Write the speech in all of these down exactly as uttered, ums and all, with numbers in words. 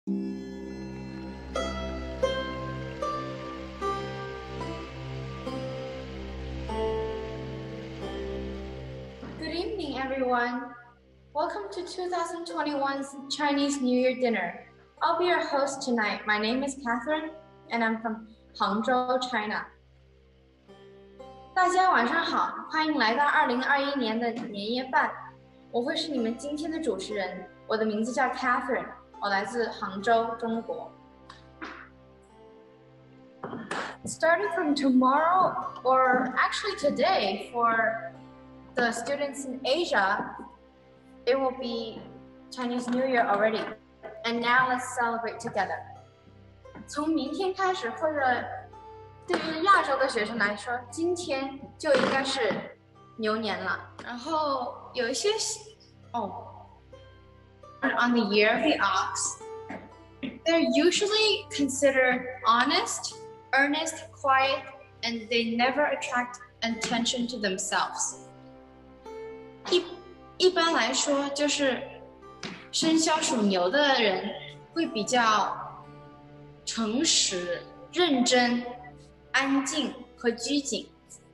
Good evening, everyone. Welcome to two thousand twenty-one's Chinese New Year dinner. I'll be your host tonight. My name is Catherine, and I'm from Hangzhou, China. 大家晚上好，欢迎来到二零二一年的年夜饭。我会是你们今天的主持人，我的名字叫 Catherine， 我来自杭州，中国。Starting from tomorrow, or actually today, for the students in Asia, it will be Chinese New Year already. And now let's celebrate together. 从明天开始，或者对于亚洲的学生来说，今天就应该是牛年了。然后有一些哦 on the year of the ox, they're usually considered honest, earnest, quiet, and they never attract attention to themselves. 一一般来说，就是生肖属牛的人会比较诚实、认真、安静和拘谨。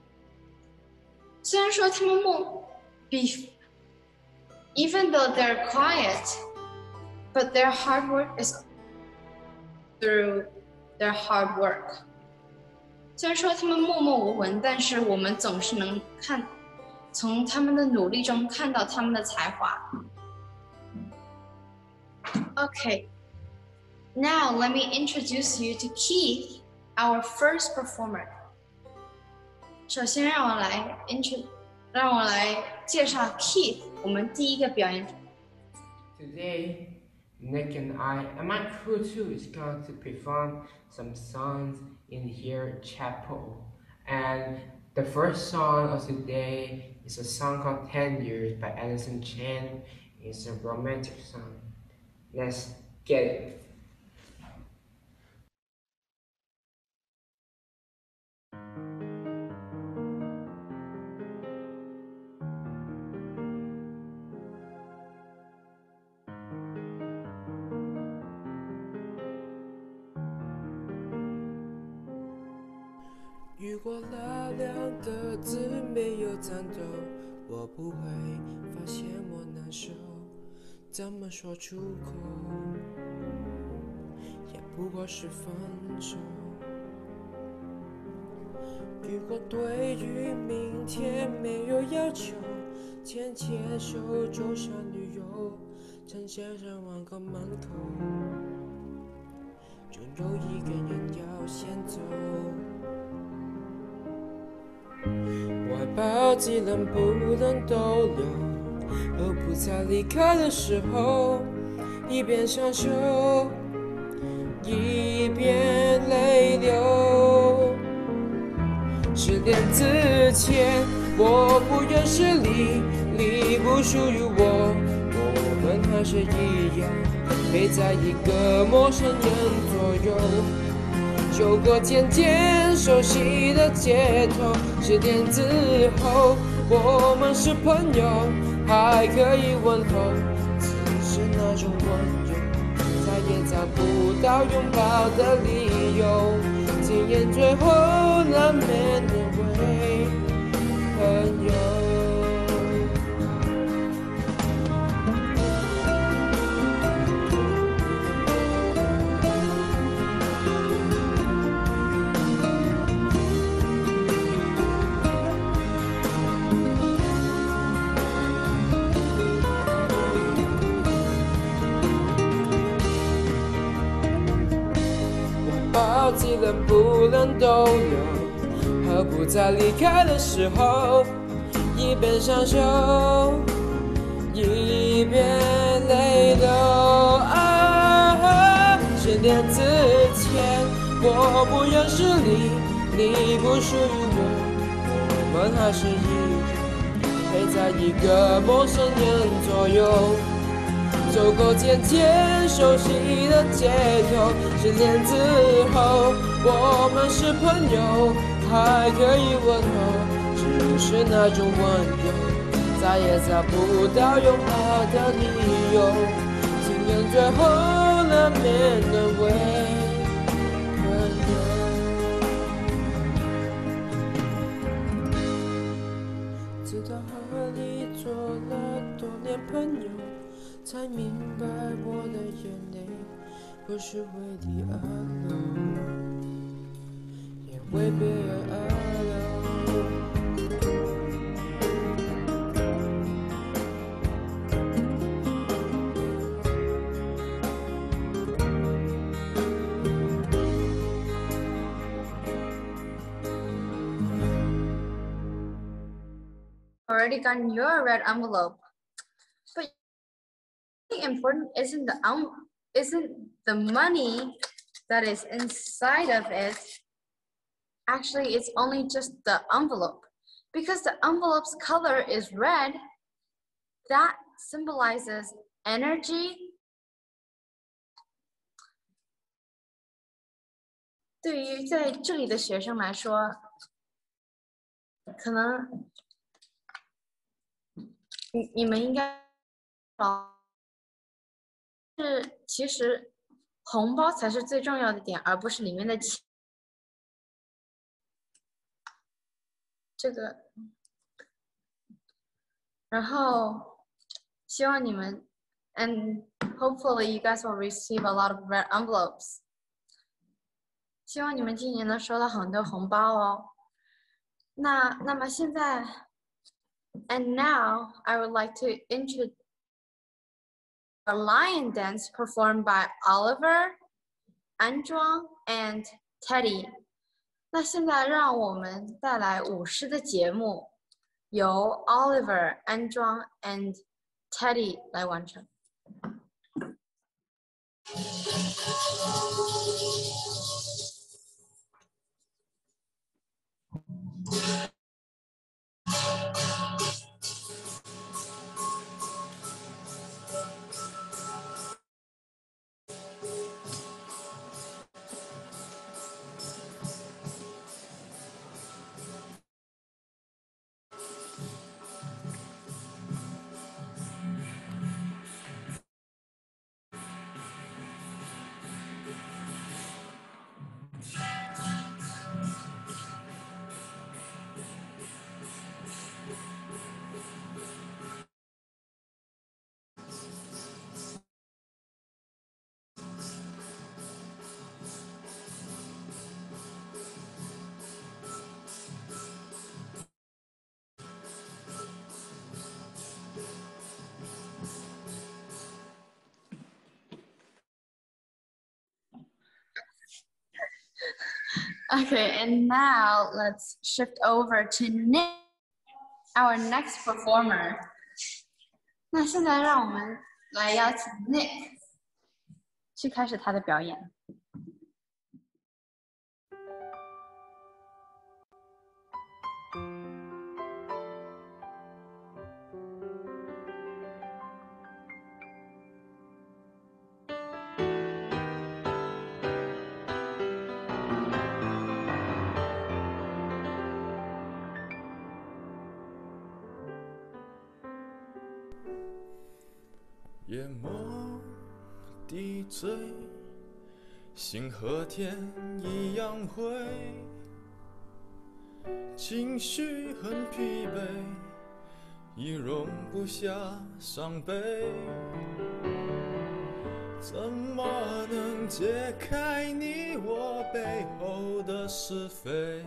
虽然说他们默比 even though they're quiet, but their hard work is through their hard work. 虽然说他们默默无闻，但是我们总是能看从他们的努力中看到他们的才华。Okay, now let me introduce you to Keith, our first performer. 首先让我来 intro, 让我来介绍 Keith, 我们第一个表演者。 Today, Nick and I and my crew too is going to perform some songs in here chapel. And the first song of the day is a song called Ten Years by Edison Chen. It's a romantic song. Let's get it. "如果那两个字没有颤抖，我不会发现我难受。怎么说出口，也不过是分手。如果对于明天没有要求，牵牵手就像旅游，趁线上万个门口，总有一个人要先走。怀抱既能不能逗留，而不在离开的时候，一边享受，一边泪流。失恋之前，我不愿是你，你不属于我，我们还是一样，陪在一个陌生人左右。走过渐渐熟悉的街头，十年之后，我们是朋友，还可以问候，只是那种温柔，再也找不到拥抱的理由。今夜最后难免沦为朋友。既能不能逗留，何不在离开的时候，一边享受，一边泪流。啊，失恋之前，我不认识你，你不属于我，我们还是一样，陪在一个陌生人左右。走过渐渐熟悉的街头，十年之后，我们是朋友，还可以问候，只是那种温柔，再也找不到拥抱的理由。今夜最后难免能为可能。直到和你做了多年朋友，才明白我的眼泪不是为你而流，也为别人而流。 Already gotten your red envelope, but the important isn't the um, isn't the money that is inside of it. Actually, it's only just the envelope, because the envelope's color is red. That symbolizes energy. 对于在这里的学生来说，可能。你你们应该是其实红包才是最重要的点，而不是里面的钱。这个，然后希望你们 ，and hopefully you guys will receive a lot of red envelopes。希望你们今年能收到很多红包哦。那那么现在。And now I would like to introduce a lion dance performed by Oliver, Anjuang, and Teddy. 那现在让我们带来舞狮的节目，由 Oliver, Anjuang, and Teddy 来完成。Okay, and now let's shift over to Nick, our next performer. 那现在让我们来邀请 Nick 去开始他的表演。 夜幕低垂，心和天一样灰，情绪很疲惫，已容不下伤悲，怎么能解开你我背后的是非？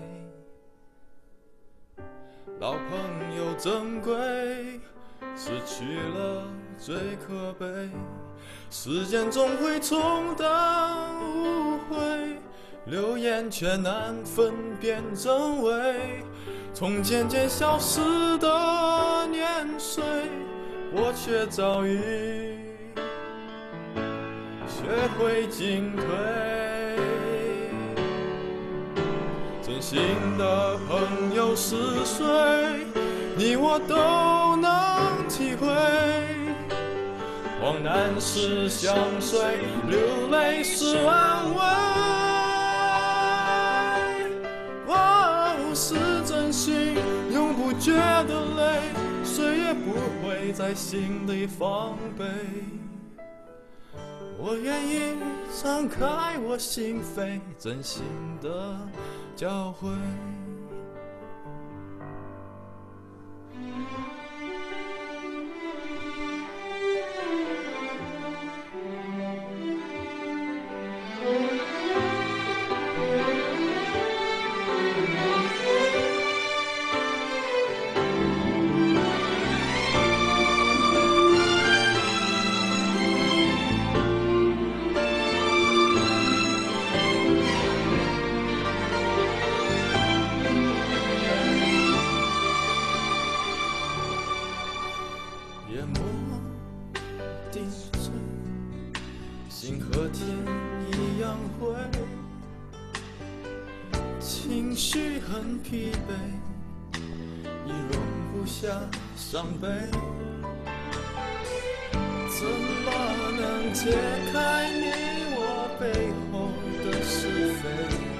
老朋友珍贵，失去了最可悲，时间总会冲淡误会，流言却难分辨真伪，从渐渐消失的年岁，我却早已学会进退，真心的朋友是谁，你我都能体会，往难时相随，流泪是安慰。哦，是真心，永不觉得累，谁也不会在心里防备。 我愿意敞开我心扉，真心的交汇。心和天一样灰，情绪很疲惫，已容不下伤悲，怎么能解开你我背后的是非？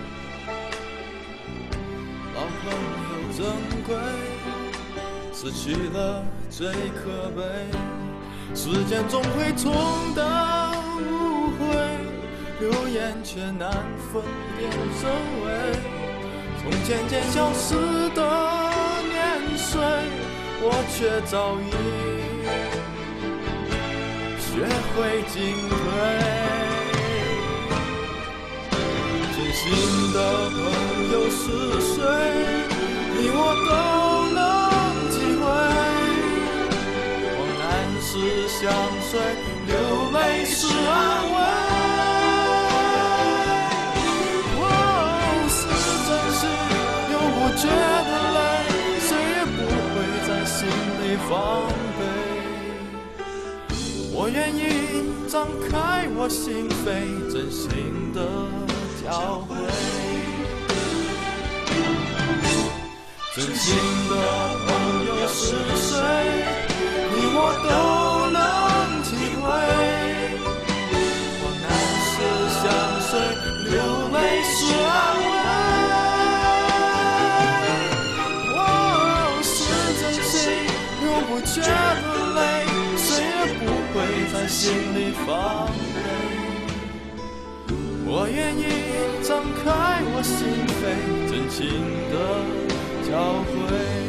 老朋友珍贵，失去了最可悲，时间总会冲淡误会，流言却难分辨真伪。从渐渐消失的年岁，我却早已学会进退。真心的朋友是谁？你我都能体会。往难时相随，流泪是安慰。哦，是真心，又不觉得累，谁也不会在心里防备。我愿意张开我心扉，真心的交汇。真心的朋友是谁？你我都能体会。往难时相随，流泪是安慰。哦，是真心，又不觉得累，谁也不会在心里防备。我愿意张开我心扉，真情的交汇。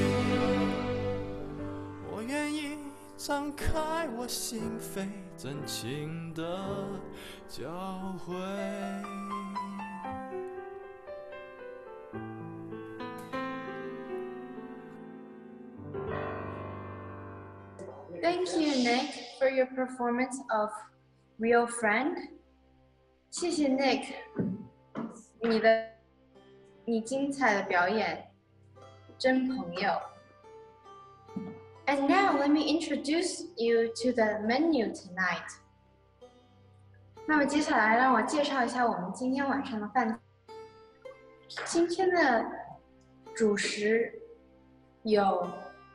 我愿意张开我心扉，真情的交汇。 Thank you, Nick, for your performance of Real Friend. 谢谢 Nick， 你的你精彩的表演，真朋友。And now let me introduce you to the menu tonight. 那么接下来让我介绍一下我们今天晚上的饭。今天的主食有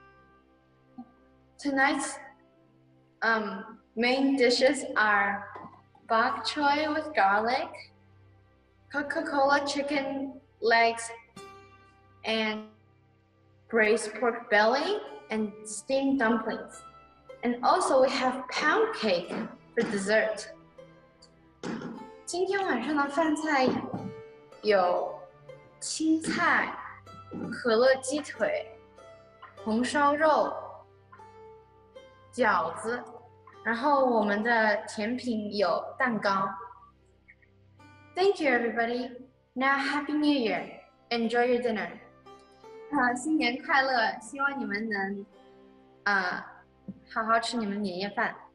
Tonight's um, main dishes are bok choy with garlic, Coca-Cola chicken legs, and braised pork belly, and steamed dumplings. And also we have pound cake for dessert. 今天晚上的饭菜有青菜、可乐鸡腿、红烧肉、饺子，然后我们的甜品有蛋糕。Thank you, everybody. Now, Happy New Year. Enjoy your dinner. 好，新年快乐！希望你们能，呃，好好吃你们年夜饭。